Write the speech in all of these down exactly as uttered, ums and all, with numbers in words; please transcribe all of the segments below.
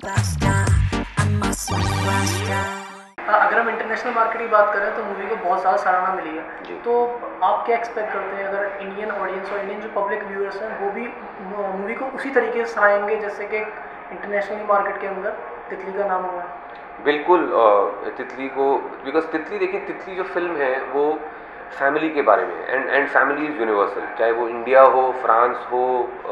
हाँ, अगर हम इंटरनेशनल मार्केट की बात करें तो मूवी को बहुत ज़्यादा सराहना मिली है। तो आप क्या एक्सपेक्ट करते हैं अगर इंडियन ऑडियंस और इंडियन जो पब्लिक व्यूअर्स हैं वो भी मूवी को उसी तरीके से सराहेंगे जैसे कि इंटरनेशनल मार्केट के अंदर तितली का नाम हुआ है? बिल्कुल, तितली को, बिकॉज तितली, देखिए तितली जो फिल्म है वो फैमिली के बारे में, and and family is universal, चाहे वो इंडिया हो, फ्रांस हो,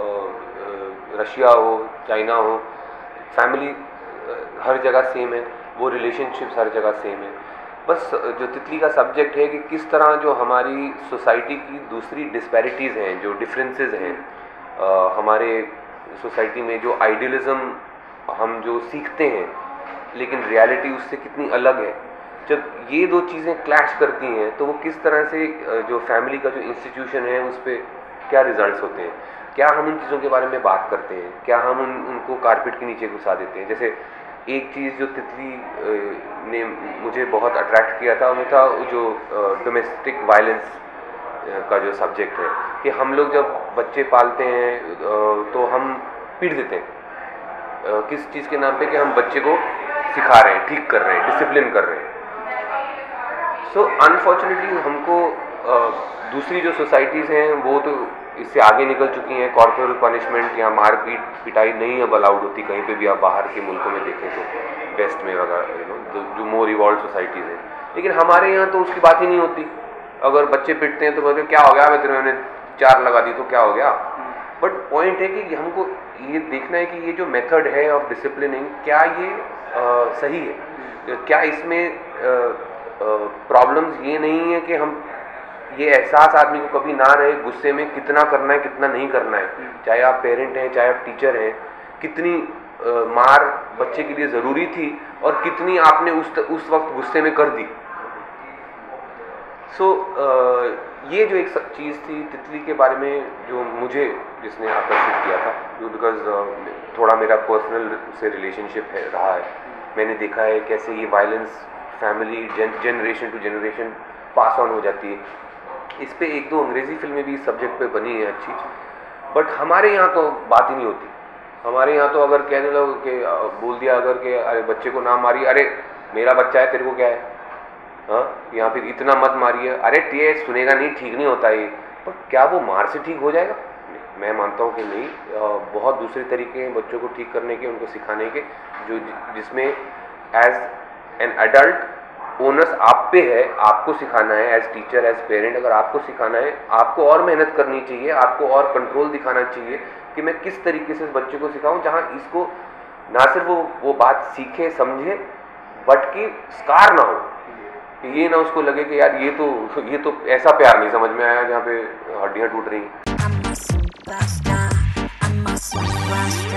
रशिया हो, चाइना हो, फैमिली हर जगह सेम है, वो रिलेशनशिप्स हर जगह सेम है। बस जो तितली का सब्जेक्ट है कि किस तरह जो हमारी सोसाइटी की दूसरी डिस्पैरिटीज़ हैं, जो डिफरेंसेस हैं, हमारे सोसाइटी में जो आइडियलिज़म हम जो सीखते हैं लेकिन रियलिटी उससे कितनी अलग है, जब ये दो चीज़ें क्लैश करती हैं तो वो किस तरह से जो फैमिली का जो इंस्टीट्यूशन है उस पर क्या रिजल्ट्स होते हैं, क्या हम उन चीज़ों के बारे में बात करते हैं, क्या हम उन उनको कारपेट के नीचे घुसा देते हैं। जैसे एक चीज़ जो तितली ने मुझे बहुत अट्रैक्ट किया था वो था जो डोमेस्टिक वायलेंस का जो सब्जेक्ट है, कि हम लोग जब बच्चे पालते हैं तो हम पीट देते हैं किस चीज़ के नाम पे, कि हम बच्चे को सिखा रहे हैं, ठीक कर रहे हैं, डिसिप्लिन कर रहे हैं। सो अनफॉर्चुनेटली हमको दूसरी जो सोसाइटीज़ हैं वो तो इससे आगे निकल चुकी हैं, कॉर्पोरल पनिशमेंट या मारपीट पिटाई नहीं अब अलाउड होती कहीं पे भी। आप बाहर के मुल्कों में देखें तो वेस्ट में वगैरह, यू नो, जो मोर इवॉल्व सोसाइटीज़ हैं, लेकिन हमारे यहाँ तो उसकी बात ही नहीं होती। अगर बच्चे पिटते हैं तो बोलते क्या हो गया, मैं तेरे मैंने चार लगा दी तो क्या हो गया। बट पॉइंट है कि हमको ये देखना है कि ये जो मेथड है ऑफ डिसिप्लिनिंग, क्या ये आ, सही है, क्या इसमें प्रॉब्लम्स ये नहीं है कि हम ये एहसास आदमी को कभी ना रहे गुस्से में कितना करना है कितना नहीं करना है, चाहे आप पेरेंट हैं चाहे आप टीचर हैं, कितनी आ, मार बच्चे के लिए ज़रूरी थी और कितनी आपने उस उस वक्त गुस्से में कर दी। सो so, ये जो एक चीज़ थी तितली के बारे में जो मुझे जिसने आकर्षित किया था, जो बिकॉज थोड़ा मेरा पर्सनल से रिलेशनशिप है रहा है, मैंने देखा है कैसे ये violence family generation to generation pass on हो जाती है। इस पे एक दो अंग्रेज़ी फिल्में भी इस सब्जेक्ट पे बनी है अच्छी, बट हमारे यहाँ तो बात ही नहीं होती। हमारे यहाँ तो अगर कहने लगे कि बोल दिया अगर कि अरे बच्चे को ना मारिए, अरे मेरा बच्चा है तेरे को क्या है, हाँ, या फिर इतना मत मारिए, अरे ये सुनेगा नहीं, ठीक नहीं होता ये। पर क्या वो मार से ठीक हो जाएगा? मैं मानता हूँ कि नहीं, बहुत दूसरे तरीके हैं बच्चों को ठीक करने के, उनको सिखाने के, जो जिसमें एज एन एडल्ट ओनस आप पे है, आपको सिखाना है, एज टीचर एज पेरेंट अगर आपको सिखाना है, आपको और मेहनत करनी चाहिए, आपको और कंट्रोल दिखाना चाहिए कि मैं किस तरीके से इस बच्चे को सिखाऊं जहाँ इसको ना सिर्फ वो वो बात सीखे समझे, बट कि स्कार ना हो, ये ना उसको लगे कि यार ये तो ये तो ऐसा प्यार नहीं समझ में आया जहाँ पे हड्डियाँ टूट रही हैं।